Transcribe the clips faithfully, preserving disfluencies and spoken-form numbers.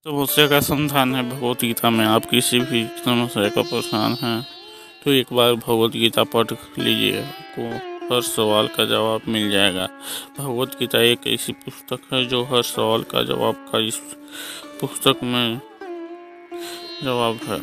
समस्या का समाधान है भगवत गीता में। आप किसी भी समस्या का परेशान हैं तो एक बार भगवत गीता पढ़ लीजिए, आपको हर सवाल का जवाब मिल जाएगा। भगवत गीता एक ऐसी पुस्तक है जो हर सवाल का जवाब का इस पुस्तक में जवाब है।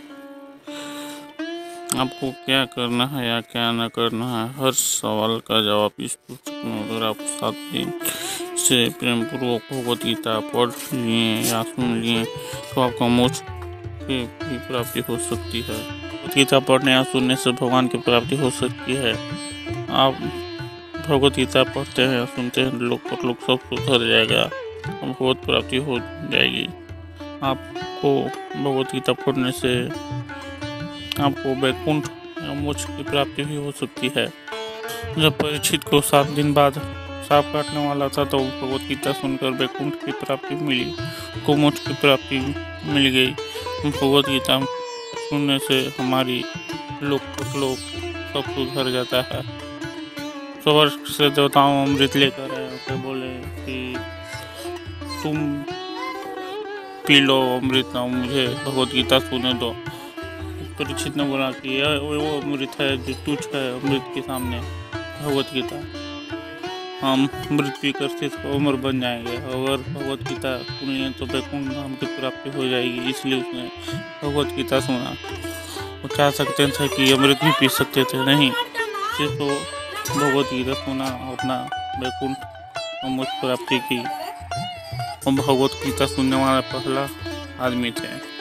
आपको क्या करना है या क्या न करना है, हर सवाल का जवाब इस पुस्तक में। अगर आप सात दिन से प्रेम पूर्वक भगवत गीता पढ़ लिए या सुन लिए तो आपका मोक्ष की भी प्राप्ति हो सकती है। भगवत गीता पढ़ने या सुनने से भगवान की प्राप्ति हो सकती है। आप भगवत गीता पढ़ते हैं या सुनते हैं, लोग पर लोग सब सुधर जाएगा, भगवत प्राप्ति हो जाएगी। आपको भगवत गीता पढ़ने से आपको वैकुंठ या मोक्ष की प्राप्ति भी हो सकती है। जब परीक्षित को सात दिन बाद सांप काटने वाला था तो भगवत गीता सुनकर वैकुंठ की प्राप्ति मिली, को मोक्ष की प्राप्ति मिल गई। भगवत गीता सुनने से हमारी लोक लोक सब सुधर जाता है। स्वर्ग से देवताओं अमृत लेकर आए, उसे बोले कि तुम पी लो अमृत, ना मुझे भगवत गीता सुने दो। परीक्षित ने बोला कि यह वो अमृत है जो तुच्छ है अमृत के सामने, भगवत गीता। हम अमृत पीकर सिर्फ अमर बन जाएंगे। अगर भगवत गीता सुन लिए तो वैकुंठ धाम की प्राप्ति हो जाएगी। इसलिए उसने भगवत गीता सुना। वो चाह सकते थे कि अमृत भी पी सकते थे, नहीं, सिर्फ तो भगवत गीता सुना, अपना वैकुंठ मोक्ष प्राप्ति की। और भगवत गीता सुनने वाला पहला आदमी थे।